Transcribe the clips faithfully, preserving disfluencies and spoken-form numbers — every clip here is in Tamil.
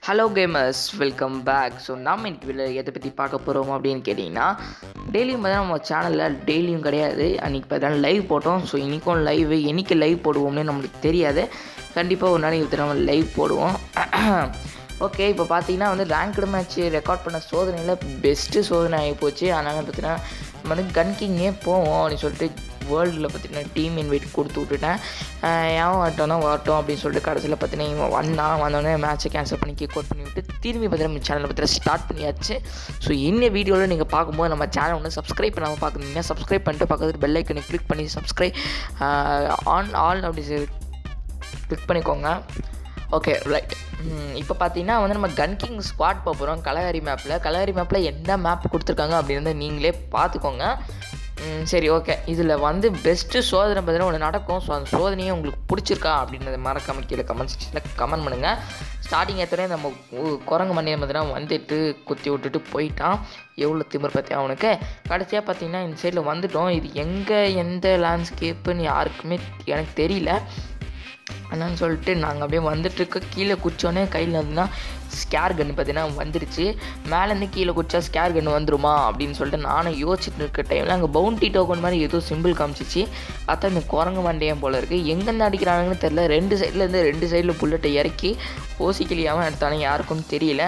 Hello gamers, welcome back. So நாம் இன்னைக்கு வீடியோ எதை பற்றி பார்க்க போகிறோம் அப்படின்னு கேட்டிங்கன்னா, டெய்லியும் பார்த்தா நம்ம சேனலில் டெய்லியும் கிடையாது, அன்றைக்கி பார்த்தா லைவ் போட்டோம். ஸோ இன்றைக்கும் லைவ் என்றைக்கு லைவ் போடுவோம்னு நம்மளுக்கு தெரியாது. கண்டிப்பாக ஒரு நாளைக்கு இப்போ நம்ம லைவ் போடுவோம். ஓகே, இப்போ பார்த்தீங்கன்னா வந்து ரேங்க்டு மேட்ச் ரெக்கார்ட் பண்ண சோதனையில் பெஸ்ட்டு சோதனை ஆகி போச்சு. அதனால் பார்த்தீங்கன்னா நம்ம வந்து கன்கிங்கே போவோம் அப்படின்னு சொல்லிட்டு வேர்ல்டில் பார்த்தீங்கன்னா டீம் இன்வைட் கொடுத்து விட்டுட்டேன். ஏன் வரட்டோம்னா வரட்டும் அப்படின்னு சொல்லிட்டு கடைசியில் பார்த்தீங்கன்னா இவன் வந்தான். வந்தோடனே மேட்ச்சை கேன்சல் பண்ணி கிக் அவுட் பண்ணி விட்டு திரும்பி பார்த்தீங்கன்னா நம்ம சேனலில் பார்த்தீங்கன்னா ஸ்டார்ட் பண்ணியாச்சு. ஸோ இந்த வீடியோவில் நீங்கள் பார்க்கும்போது நம்ம சேனல் ஒன்று சப்ஸ்கிரைப் பண்ணாமல் பார்க்குறீங்க, சப்ஸ்கிரைப் பண்ணிட்டு பக்கத்தில் பெல் ஐக்கனை கிளிக் பண்ணி சப்ஸ்கிரைப் ஆன் ஆல் அப்படி கிளிக் பண்ணிக்கோங்க. Okay right. இப்போ பார்த்தீங்கன்னா வந்து நம்ம கன்கிங் ஸ்குவாட் போக போகிறோம் கலகரி மேப்பில். கலகரி மேப்பில் எந்த மேப் கொடுத்துருக்காங்க அப்படின்னு நீங்களே பார்த்துக்கோங்க. சரி, ஓகே. இதில் வந்து பெஸ்ட்டு சோதனை பார்த்தீங்கன்னா ஒன்று நடக்கும். ஸோ அந்த சோதனையே உங்களுக்கு பிடிச்சிருக்கா அப்படின்றத மறக்காம கீழே கமெண்ட் செக்ஷனில் கமெண்ட் பண்ணுங்கள். ஸ்டார்டிங் ஏற்றோடனே நம்ம குரங்கு மண்ணியை பார்த்தீங்கன்னா வந்துட்டு குத்தி விட்டுட்டு போயிட்டான். எவ்வளோ திமிர் பற்றி அவனுக்கு. கடைசியாக பார்த்தீங்கன்னா இந்த சைடில் வந்துட்டோம். இது எங்கே எந்த லேண்ட்ஸ்கேப்புன்னு யாருக்குமே எனக்கு தெரியல. என்னன்னு சொல்லிட்டு நாங்கள் அப்படியே வந்துட்டுருக்க கீழே குச்சோன்னே கையில் வந்துன்னா ஸ்கேர் கன்று பார்த்தீங்கன்னா வந்துடுச்சு. மேலேருந்து கீழே குச்சா ஸ்கேர் கன்று வந்துருமா அப்படின்னு சொல்லிட்டு நானும் யோசிச்சுட்டு இருக்க டைமில் அங்கே பவுண்டி டோக்கன் மாதிரி ஏதோ சிம்பிள் காமிச்சிச்சு. பார்த்தா இந்த குரங்கு மண்டையம் போல் இருக்குது. எங்கேருந்து அடிக்கிறானுங்கன்னு தெரில. ரெண்டு சைட்லேருந்து ரெண்டு சைடில் புல்லட்டை இறக்கி ஓசிக்கிளியாமல் எடுத்தாலும் யாருக்கும் தெரியல.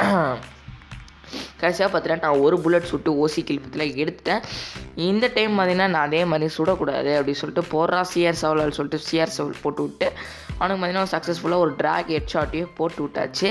கடைசியாக பார்த்தீங்கன்னா நான் ஒரு புல்லட் சுட்டு ஓசி கில் பற்றிலாம் எடுத்துட்டேன். இந்த டைம் பார்த்தீங்கன்னா நான் அதே மாதிரி சுடக்கூடாது அப்படின்னு சொல்லிட்டு போடுறா சிஆர் சவலால் சொல்லிட்டு சிஆர் சவல் போட்டு விட்டு அவனுக்கு பார்த்தீங்கன்னா சக்ஸஸ்ஃபுல்லாக ஒரு ட்ராக் ஹெட் ஷாட்டையும் போட்டு விட்டாச்சு.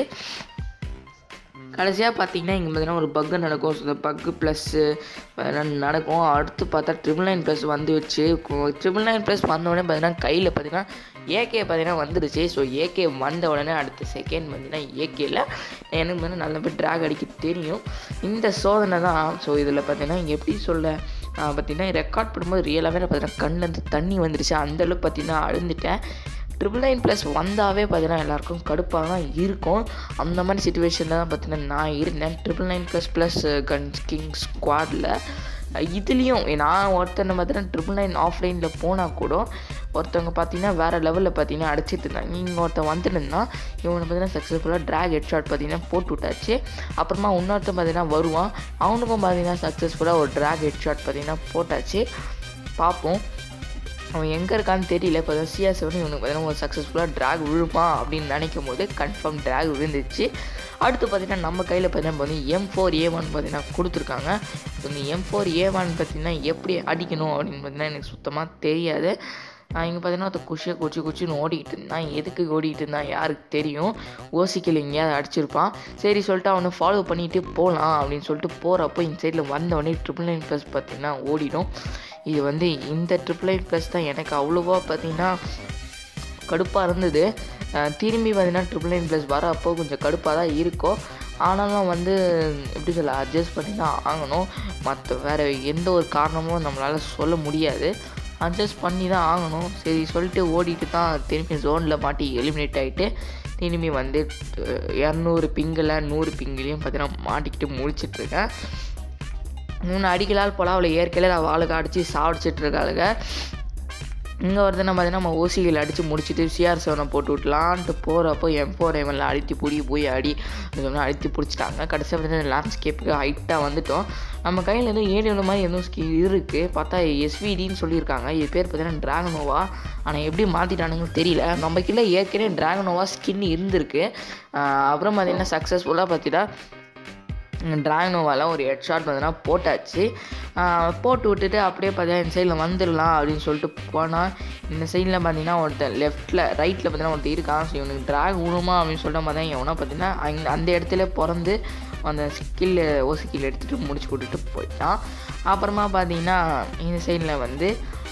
கடைசியாக பார்த்தீங்கன்னா இங்கே பார்த்தீங்கன்னா ஒரு பக்கு நடக்கும். ஸோ இந்த பக்கு ப்ளஸ்ஸு நடக்கும். அடுத்து பார்த்தா ட்ரிபிள் நைன் ப்ளஸ் வந்து வச்சு ட்ரிபிள் நைன் ப்ளஸ் வந்தோடனே பார்த்தீங்கன்னா கையில் பார்த்தீங்கன்னா ஏகே பார்த்தீங்கன்னா வந்துடுச்சு. ஸோ ஏகே வந்த உடனே அடுத்த செகண்ட் பார்த்தீங்கன்னா ஏகேயில் எனக்கு வந்து நல்ல போய் ட்ராக் அடிக்க தெரியும். இந்த சோதனை தான். ஸோ இதில் பார்த்தீங்கன்னா எப்படி சொல்ல பார்த்தீங்கன்னா ரெக்கார்ட் பண்ணும்போது ரியலாகவே பார்த்தீங்கன்னா கண்ணிலேருந்து தண்ணி வந்துடுச்சு. அந்தளவுக்கு பார்த்தீங்கன்னா அழுந்துட்டேன். ட்ரிபிள் நைன் ப்ளஸ் வந்தாவே பார்த்தீங்கன்னா எல்லாருக்கும் கடுப்பாக தான் இருக்கும். அந்த மாதிரி சுச்சுவேஷனில் தான் பார்த்தீங்கன்னா நான் இருந்தேன். Triple nine plus plus gun king ஸ்குவாடில் இதுலேயும் நான் ஒருத்தனை பார்த்தீங்கன்னா ட்ரிபிள் நைன் ஆஃப்லைனில் போனால் கூட ஒருத்தவங்க பார்த்தீங்கன்னா வேறு லெவலில் பார்த்தீங்கன்னா அடிச்சிட்டு இருந்தாங்க. இங்கே ஒருத்தன் வந்துட்டுன்னா இவனை பார்த்தீங்கன்னா சக்ஸஸ்ஃபுல்லாக ட்ராக் ஹெட் ஷாட் பார்த்தீங்கன்னா போட்டு விட்டாச்சு. அப்புறமா இன்னொருத்தன் பார்த்தீங்கன்னா வருவான். அவனுக்கும் பார்த்தீங்கன்னா சக்ஸஸ்ஃபுல்லாக ஒரு ட்ராக் ஹெட் ஷாட் பார்த்தீங்கன்னா போட்டாச்சு. பார்ப்போம் அவன் எங்கே இருக்கான்னு தெரியல. இப்போ தான் சிஆர் செவன் இவனுக்கு பார்த்தீங்கன்னா ஒரு சக்ஸஸ்ஃபுல்லாக ட்ராக் விழுப்பான் அப்படின்னு நினைக்கும் போது கன்ஃபார்ம் ட்ராக் விழுந்துச்சு. அடுத்து பார்த்தீங்கன்னா நம்ம கையில் பார்த்தீங்கன்னா வந்து எம் ஃபோர் ஏ ஒன் பார்த்தீங்கன்னா கொடுத்துருக்காங்க. இந்த எம் ஃபோர் ஏ ஒன் பார்த்தீங்கன்னா எப்படி அடிக்கணும் அப்படின்னு பார்த்தீங்கன்னா எனக்கு சுத்தமாக தெரியாது. இங்கே பார்த்தீங்கன்னா ஒருத்த குஷியாக குச்சி குச்சின்னு ஓடிக்கிட்டு இருந்தான். எதுக்கு ஓடிக்கிட்டு இருந்தான் யாருக்கு தெரியும். ஓசிக்கில் எங்கேயாவது அடிச்சிருப்பான். சரி சொல்லிட்டு அவனை ஃபாலோ பண்ணிகிட்டு போகலாம் அப்படின்னு சொல்லிட்டு போகிறப்போ இந்த சைடில் வந்தவொடனே ட்ரிபிள் நைன் ப்ளஸ் பார்த்தீங்கன்னா ஓடிடும். இது வந்து இந்த ட்ரிபிள் நைன் ப்ளஸ் தான் எனக்கு அவ்வளோவா பார்த்தீங்கன்னா கடுப்பாக இருந்தது. திரும்பி பார்த்தீங்கன்னா ட்ரிபிள் நைன் ப்ளஸ் வர அப்போ கொஞ்சம் கடுப்பாக தான் இருக்கும். ஆனாலும் வந்து எப்படி சொல்ல அட்ஜஸ்ட் பண்ணி தான் ஆகணும். மற்ற வேறு எந்த ஒரு காரணமும் நம்மளால் சொல்ல முடியாது. அட்ஜஸ்ட் பண்ணி தான் ஆகணும். சரி சொல்லிட்டு ஓடிட்டு தான் திரும்பி ஜோனில் மாட்டி எலிமினேட் ஆகிட்டு திரும்பி வந்து இரநூறு பிங்கில் நூறு பிங்கிலையும் பார்த்தீங்கன்னா மாட்டிக்கிட்டு முடிச்சிட்ருக்கேன். மூணு அடிக்கலால் போல் அவளை ஏற்கனவே நான் வாளுக்கு அடித்து சாப்பிடிச்சிட்ருக்காளுங்க. இங்கே ஒருத்தனை பார்த்தீங்கன்னா நம்ம ஓசிகள் அடித்து முடிச்சுட்டு சிஆர் செவனை போட்டு விட்டலான்ட்டு போகிறப்போ எம் ஃபோர் எம்எல்ல அடித்து பிடி போய் அடி சொன்னால் அடித்து பிடிச்சிட்டாங்க. கடைசியாக பார்த்தீங்கன்னா லேண்ட்ஸ்கேப்புக்கு ஹைட்டாக வந்துட்டோம். நம்ம கையில் எதுவும் ஏடிஎம் மாதிரி எதுவும் ஸ்கி இருக்குது. பார்த்தா எஸ்விடின்னு சொல்லியிருக்காங்க. இது பேர் பார்த்தீங்கன்னா ட்ராகனோவா. ஆனால் எப்படி மாற்றிட்டானுங்கன்னு தெரியல. நம்ம கீழே ஏற்கனவே ட்ராகனோவா ஸ்கின் இருந்திருக்கு. அப்புறம் பார்த்தீங்கன்னா சக்ஸஸ்ஃபுல்லாக பார்த்தீங்கன்னா ட்ராகனோவால் ஒரு ஹெட் ஷாட் பார்த்தீங்கன்னா போட்டாச்சு. போட்டு விட்டுட்டு அப்படியே பார்த்தீங்கன்னா இந்த சைடில் வந்துடலாம் அப்படின்னு சொல்லிட்டு போனால் இந்த சைடில் பார்த்தீங்கன்னா ஒருத்தர் லெஃப்ட்டில் ரைட்டில் பார்த்தீங்கன்னா ஒருத்தர் இருக்கான். ஸோ இவனுக்கு ட்ராக் விழுமா அப்படின்னு சொல்லிட்டு பார்த்தீங்கன்னா எவனா பார்த்தீங்கன்னா அங்கே அந்த இடத்துல பிறந்து அந்த ஸ்கில் ஓசி ஸ்கில் எடுத்துகிட்டு முடிச்சு விட்டுட்டு போயிட்டான். அப்புறமா பார்த்தீங்கன்னா இந்த சைடில் வந்து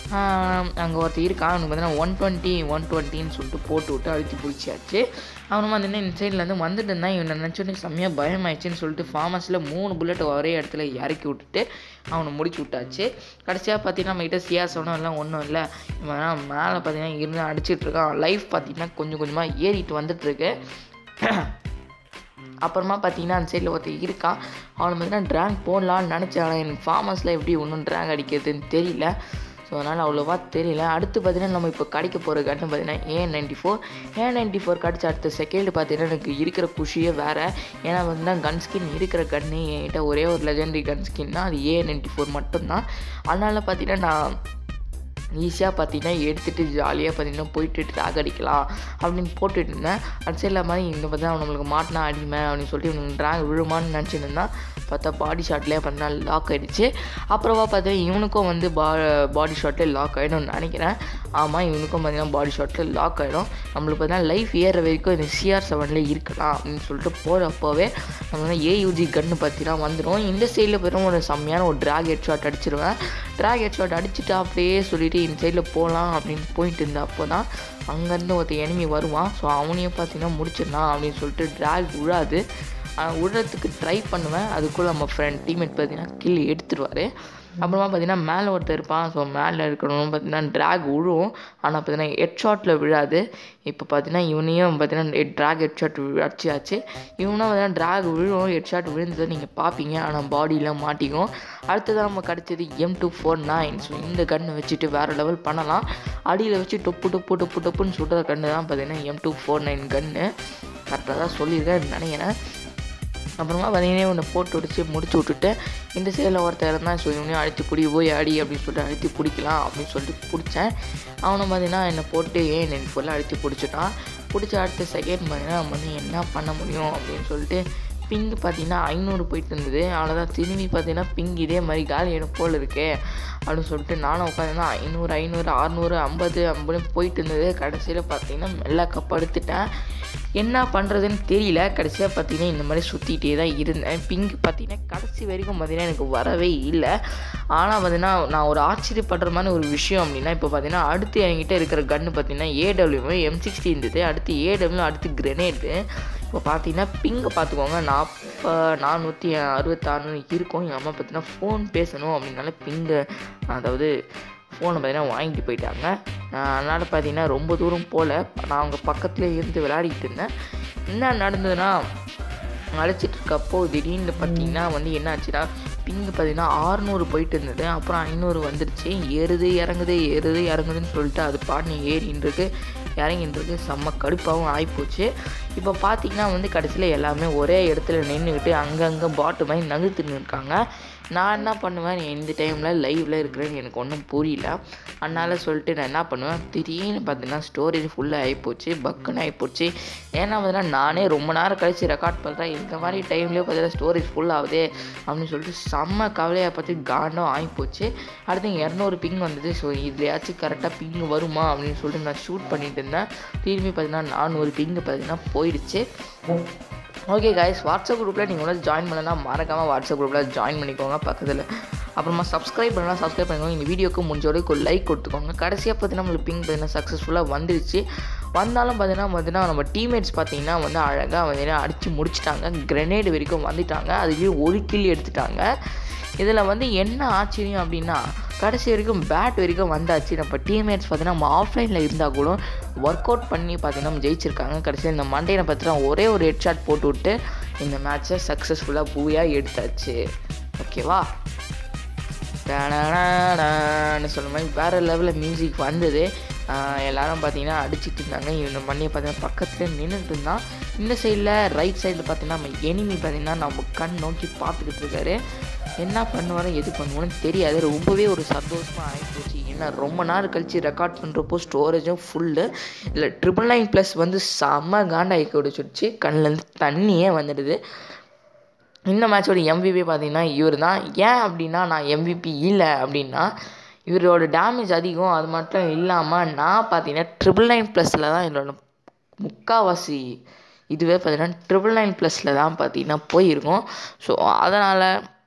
அங்கே ஒருத்தர் இருக்கான். அவனுக்கு பார்த்தீங்கன்னா ஒன் டுவெண்ட்டி ஒன் டுவெண்ட்டின்னு சொல்லிட்டு போட்டு விட்டு அழுத்தி பிடிச்சாச்சு. அவனும் பார்த்தீங்கன்னா இந்த சைட்லேருந்து வந்துட்டு இருந்தான். இவனை நினச்சோன்னே செம்மையாக பயமாயிடுச்சுன்னு சொல்லிட்டு ஃபார்மஸில் மூணு புல்லட் ஒரே இடத்துல இறக்கி விட்டுட்டு அவனை முடிச்சு விட்டாச்சு. கடைசியாக பார்த்தீங்கன்னா நம்மகிட்ட சிஆர் செவனும் இல்லை ஒன்றும் இல்லை. இவன் மேலே பார்த்தீங்கன்னா இருந்து அடிச்சிட்ருக்கான். லைஃப் பார்த்தீங்கன்னா கொஞ்சம் கொஞ்சமாக ஏறிட்டு வந்துட்டுருக்கு. அப்புறமா பார்த்தீங்கன்னா அந்த சைடில் ஒருத்தர் இருக்கான். அவனை பார்த்தீங்கன்னா ட்ராக் போடலான்னு நினச்சான். எனக்கு ஃபார்மஸில் எப்படி ஒன்றும் ட்ராக் அடிக்கிறதுன்னு தெரியல. ஸோ அதனால் அவ்வளோவா தெரியல. அடுத்து பார்த்தீங்கன்னா நம்ம இப்போ கிடைக்க போகிற கன்று பார்த்தீங்கன்னா A ninety four A ninety four கிடச்ச அடுத்த செகண்ட் பார்த்தீங்கன்னா எனக்கு இருக்கிற குஷியே வேறு. ஏன்னா பார்த்தீங்கன்னா கன் ஸ்கின் இருக்கிற கன்று என்கிட்ட ஒரே ஒரு லெஜெண்டரி கன் ஸ்கின்னா அது ஏ நைன்ட்டி ஃபோர் மட்டும்தான். அதனால் பார்த்தீங்கன்னா நான் ஈஸியாக பார்த்தீங்கன்னா எடுத்துகிட்டு ஜாலியாக பார்த்தீங்கன்னா போயிட்டு ட்ராக் அடிக்கலாம் அப்படின்னு போட்டுட்டு இருந்தேன். அது சரி இல்லாமல் மாதிரி இங்கே பார்த்தா நம்மளுக்கு மாட்டினா அடிமை அப்படின்னு சொல்லிட்டு இவனுக்கு ட்ராக் விழுமான்னு நினச்சிட்டு இருந்தான். பார்த்தா பாடி ஷாட்லேயே பார்த்தீங்கன்னா லாக் ஆகிடுச்சு. அப்புறமா பார்த்தீங்கன்னா இவனுக்கும் வந்து பா பாடி ஷாட்டில் லாக் ஆகிடும்னு நினைக்கிறேன். ஆமாம், இவனுக்கும் பார்த்தீங்கன்னா பாடி ஷாட்டில் லாக் ஆகிடும். நம்மளுக்கு பார்த்தீங்கன்னா லைஃப் ஏற வரைக்கும் இந்த சிஆர் செவனில் இருக்கலாம் அப்படின்னு சொல்லிட்டு போகிறப்போவே நம்ம வந்து ஏயூஜி கன்று பார்த்தீங்கன்னா வந்துடும். இந்த சைடில் போய்டும் ஒரு செம்மையான ஒரு ட்ராக் ஹெட் ஷாட் அடிச்சிருவேன். ட்ராக் ஹெட் ஷாட் அடிச்சுட்டு அப்படியே சொல்லிவிட்டு இந்த சைடில் போகலாம் அப்படின்னு போயிட்டு இருந்தேன். அப்போ தான் அங்கேருந்து ஒருத்தர் எனிமி வருவான். ஸோ அவனையும் பார்த்தீங்கன்னா முடிச்சிடலாம் அப்படின்னு சொல்லிட்டு ட்ராக் விழாது விடுறதுக்கு ட்ரை பண்ணுவேன். அதுக்குள்ளே நம்ம ஃப்ரெண்ட் டீம்மேட் பார்த்தீங்கன்னா கில் எடுத்துருவார். அப்புறமா பார்த்தீங்கன்னா மேலே ஒருத்தர் இருப்பான். ஸோ மேலே இருக்கணும் பார்த்தீங்கன்னா ட்ராக் விழுவும். ஆனால் பார்த்தீங்கன்னா ஹெட் ஷாட்டில் விழாது. இப்போ பார்த்தீங்கன்னா இவனையும் பார்த்தீங்கன்னா ட்ராக் ஹெட் ஷாட் அடிச்சாச்சு. இவனும் பார்த்தீங்கன்னா ட்ராக் விழுவும், ஹெட் ஷாட் விழுந்ததை நீங்கள் பார்ப்பீங்க. ஆனால் பாடியில் மாட்டிக்கும். அடுத்ததான் நம்ம கிடச்சது M two four nine. So இந்த கன்னை வச்சுட்டு வேறு லெவல் பண்ணலாம். அடியில் வச்சு டொப்பு டொப்பு டொப்பு டொப்புன்னு சுடுற கன்று தான் பார்த்தீங்கன்னா எம் டூ ஃபோர் நைன் கன்று. கரெக்டாக தான் சொல்லியிருக்கேன் நினைக்கிறேன். அப்புறமா பார்த்தீங்கன்னா ஒன்று போட்டு வச்சு முடிச்சு விட்டுட்டு இந்த சைடில் ஒருத்தர் இருந்தால் ஸோ இவனையும் அடித்து பிடி போய் அடி அப்படின்னு சொல்லிட்டு அடித்து பிடிக்கலாம் அப்படின்னு சொல்லிட்டு பிடிச்சேன். அவனை பார்த்தீங்கன்னா என்னை போட்டு ஏன் நைன்ட்டி ஃபோரில் அடித்து பிடிச்சிட்டான். பிடிச்ச அடுத்த செகண்ட் பார்த்தீங்கன்னா நம்ம வந்து என்ன பண்ண முடியும் அப்படின்னு சொல்லிட்டு பிங்கு பார்த்தீங்கன்னா ஐநூறு போயிட்டு இருந்தது. அவ்வளோதான் திரும்பி பார்த்தீங்கன்னா பிங் இதே மாதிரி காலி எனக்கு போல் இருக்கே அப்படின்னு சொல்லிட்டு நானும் உட்காந்துன்னா ஐநூறு ஐநூறு அறுநூறு ஐம்பது ஐம்பதுன்னு போயிட்டு இருந்தது. கடைசியில் பார்த்தீங்கன்னா மெல்ல கப்படுத்துட்டேன். என்ன பண்ணுறதுன்னு தெரியல. கடைசியாக பார்த்தீங்கன்னா இந்த மாதிரி சுற்றிகிட்டே தான் இருந்தேன். பிங்க் பார்த்தீங்கன்னா கடைசி வரைக்கும் பார்த்தீங்கன்னா எனக்கு வரவே இல்லை. ஆனால் பார்த்தீங்கன்னா நான் ஒரு ஆச்சரியப்படுற மாதிரி ஒரு விஷயம் அப்படின்னா இப்போ பார்த்தீங்கன்னா அடுத்து என்கிட்ட இருக்கிற கன்று பார்த்தீங்கன்னா ஏடபிள்யூ எம் சிக்ஸ்டி இருந்தது. அடுத்து ஏடபிள்யூ அடுத்து கிரெனேடு. இப்போ பார்த்தீங்கன்னா பிங்கை பார்த்துக்கோங்க நாற்ப நானூற்றி அறுபத்தாறு இருக்கும். எங்கள் அம்மா பார்த்தீங்கன்னா ஃபோன் பேசணும் அப்படின்னால பிங்கு அதாவது ஃபோனை பார்த்தீங்கன்னா வாங்கிட்டு போயிட்டாங்க. அதனால் பார்த்தீங்கன்னா ரொம்ப தூரம் போல் நான் அவங்க பக்கத்துலேயே இருந்து விளையாடிட்டு இருந்தேன். என்ன நடந்ததுன்னா அழைச்சிட்டு இருக்கப்போ திடீர்னு பார்த்தீங்கன்னா வந்து என்ன ஆச்சுன்னா பிங்கு பார்த்தீங்கன்னா ஆறுநூறு போயிட்டு இருந்தது. அப்புறம் ஐநூறு வந்துடுச்சு. ஏறுது இறங்குது ஏறுது இறங்குதுன்னு சொல்லிட்டு அது பாட்டு ஏறின்றது இறங்கின்றது செம்ம கடுப்பாகவும் ஆகிப்போச்சு. இப்போ பார்த்தீங்கன்னா வந்து கடைசியில் எல்லாமே ஒரே இடத்துல நின்றுக்கிட்டு அங்கங்கே பாட்டு மாதிரி நகர்த்துன்னு இருக்காங்க. நான் என்ன பண்ணுவேன், இந்த டைமில் லைவில் இருக்கிறேன்னு எனக்கு ஒன்றும் புரியல. அதனால் சொல்லிட்டு நான் என்ன பண்ணுவேன், திடீர்னு பார்த்தீங்கன்னா ஸ்டோரேஜ் ஃபுல்லாக ஆகிப்போச்சு, பக்குன்னு ஆகிப்போச்சு. ஏன்னா பார்த்தீங்கன்னா நானே ரொம்ப நேரம் கழிச்சு ரெக்கார்ட் பண்ணுறேன். இந்த மாதிரி டைம்லேயே பார்த்தீங்கன்னா ஸ்டோரேஜ் ஃபுல் ஆகுது அப்படின்னு சொல்லிட்டு செம்ம கவலையாக பார்த்து காண்டும் ஆகிப்போச்சு. அடுத்து இரநூறு பிங் வந்தது. ஸோ இதுலையாச்சும் கரெக்டாக பிங் வருமா அப்படின்னு சொல்லிட்டு நான் ஷூட் பண்ணிட்டு இருந்தேன். திரும்பி பார்த்தீங்கன்னா நானூறு பிங்கு பார்த்தீங்கன்னா போயிடுச்சு. ஓகே காய்ஸ், வாட்ஸ்அப் குரூப்பில் நீங்கள் வந்து ஜாயின் பண்ணலாம். மறக்காமல் வாட்ஸ்அப் குரூப்பில் ஜாயின் பண்ணிக்கோங்க பக்கத்தில். அப்புறமா சப்ஸ்கிரைப் பண்ணலாம், சப்ஸ்கிரைப் பண்ணிக்கோங்க. இந்த வீடியோக்கு முடிஞ்ச வரைக்கும் ஒரு லைக் கொடுத்துக்கோங்க. கடைசியாக பார்த்தீங்கன்னா நம்மளுக்கு பிங் பார்த்தீங்கன்னா சக்ஸஸ்ஃபுல்லாக வந்துடுச்சு. வந்தாலும் பார்த்தீங்கன்னா பார்த்தீங்கன்னா நம்ம டீம்மேட்ஸ் பார்த்தீங்கன்னா வந்து அழகாக வந்து அடித்து முடிச்சிட்டாங்க. கிரெனேடு வரைக்கும் வந்துட்டாங்க. அதுலேயும் ஒரு கில் எடுத்துட்டாங்க. இதில் வந்து என்ன ஆச்சரியம் அப்படின்னா கடைசி வரைக்கும் பேட் வரைக்கும் வந்தாச்சு. நம்ம டீம்மேட்ஸ் பார்த்தீங்கன்னா நம்ம ஆஃப்லைனில் இருந்தால் கூட ஒர்க் அவுட் பண்ணி பார்த்தீங்கன்னா நம்ம ஜெயிச்சிருக்காங்க. கடைசியில் இந்த மண்டேனை பார்த்தீங்கன்னா ஒரே ஒரு ஹெட் ஷாட் போட்டு விட்டு இந்த மேட்ச்சை சக்ஸஸ்ஃபுல்லாக பூயாக எடுத்தாச்சு. ஓகேவா, சொல்ல மாதிரி வேறு லெவலில் மியூசிக் வந்தது. எல்லோரும் பார்த்தீங்கன்னா அடிச்சுட்டு இருந்தாங்க. இந்த மண்ணியை பார்த்தீங்கன்னா பக்கத்தில் நின்றுட்டு இருந்தான். இந்த சைடில் ரைட் சைடில் பார்த்தீங்கன்னா நம்ம எனிமி பார்த்தீங்கன்னா நம்ம கண் நோக்கி பார்த்துக்கிட்டு இருக்காரு. என்ன பண்ணுவாரோ எது பண்ணுவோன்னு தெரியாது. ரொம்பவே ஒரு சந்தோஷமாக ஆகிப்போச்சு. ஏன்னா ரொம்ப நாள் கழித்து ரெக்கார்ட் பண்ணுறப்போ ஸ்டோரேஜும் ஃபுல்லு இல்லை ட்ரிபிள் நைன் ப்ளஸ் வந்து செம்ம காண்டாகி கொடுத்துடுச்சு. கண்ணிலேருந்து தண்ணியே வந்துடுது. இந்த மேட்சோட எம்விபி பார்த்தீங்கன்னா இவர் தான். ஏன் அப்படின்னா நான் எம்விபி இல்லை அப்படின்னா இவரோட டேமேஜ் அதிகம். அது மட்டும் இல்லாமல் நான் பார்த்தீங்கன்னா ட்ரிபிள் நைன் ப்ளஸில் தான் என்னோட முக்கால்வாசி இதுவே பார்த்தீங்கன்னா ட்ரிபிள் நைன் ப்ளஸில் தான் பார்த்தீங்கன்னா போயிருக்கோம். ஸோ அதனால்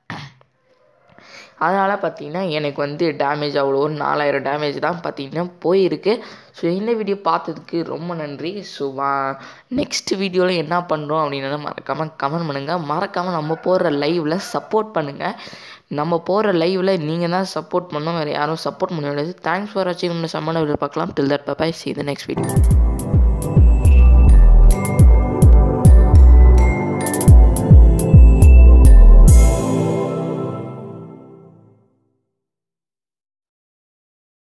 அதனால் பார்த்தீங்கன்னா எனக்கு வந்து டேமேஜ் அவ்வளோ ஒரு நாலாயிரம் டேமேஜ் தான் பார்த்தீங்கன்னா போயிருக்கு. ஸோ இந்த வீடியோ பார்த்ததுக்கு ரொம்ப நன்றி. ஸோ வா நெக்ஸ்ட் வீடியோவில் என்ன பண்ணுறோம் அப்படின்றத மறக்காமல் கமெண்ட் பண்ணுங்கள். மறக்காமல் நம்ம போடுற லைவில் சப்போர்ட் பண்ணுங்கள். நம்ம போகிற லைவில் நீங்கள் தான் சப்போர்ட் பண்ணோம், வேறு யாரும் சப்போர்ட் பண்ண முடியாது. தேங்க்ஸ் ஃபார் வாட்சிங். நம்ம சம்மன வீடியோ பார்க்கலாம். Till that bye bye. see you in the next video.